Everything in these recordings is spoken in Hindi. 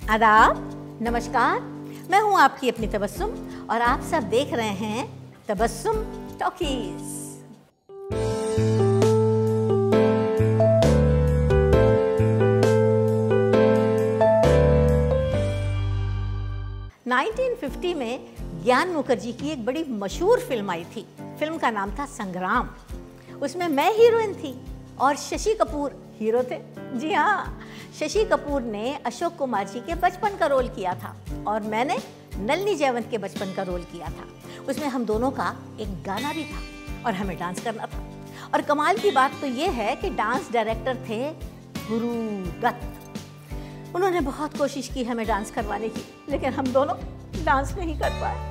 आदाब, नमस्कार। मैं हूं आपकी अपनी तबस्सुम और आप सब देख रहे हैं तबस्सुम टॉकीज। 1950 में ज्ञान मुखर्जी की एक बड़ी मशहूर फिल्म आई थी। फिल्म का नाम था संग्राम। उसमें मैं हीरोइन थी और शशि कपूर हीरो थे। जी हाँ, शशि कपूर ने अशोक कुमार जी के बचपन का रोल किया था और मैंने नलिनी जयवंत के बचपन का रोल किया था। उसमें हम दोनों का एक गाना भी था और हमें डांस करना था। और कमाल की बात तो ये है कि डांस डायरेक्टर थे गुरु दत्त। उन्होंने बहुत कोशिश की हमें डांस करवाने की, लेकिन हम दोनों डांस नहीं कर पाए।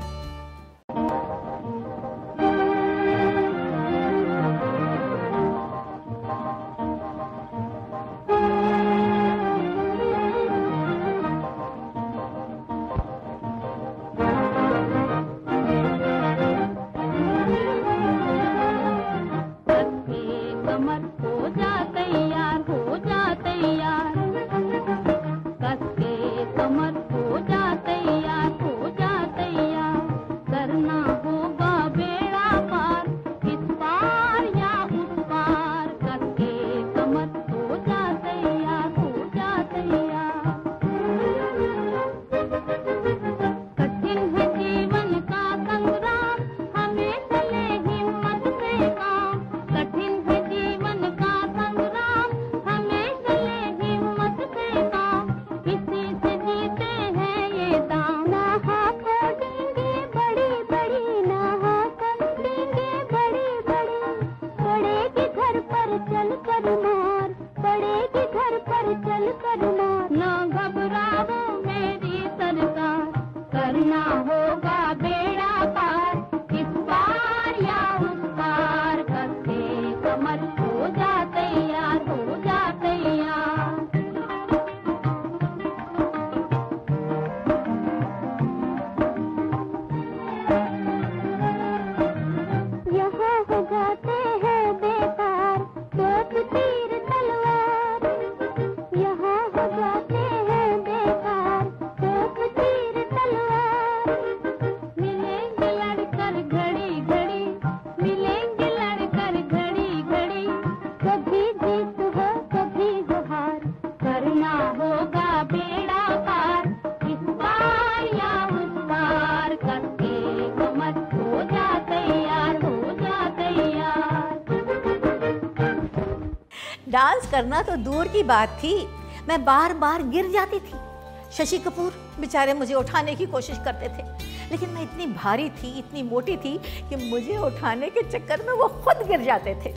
डांस करना तो दूर की बात थी, मैं बार बार गिर जाती थी। शशि कपूर बेचारे मुझे उठाने की कोशिश करते थे, लेकिन मैं इतनी भारी थी, इतनी मोटी थी कि मुझे उठाने के चक्कर में वो खुद गिर जाते थे।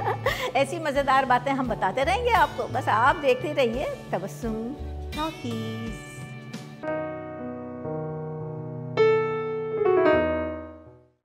ऐसी मज़ेदार बातें हम बताते रहेंगे आपको, बस आप देखते रहिए तबस्सुम टॉकीज।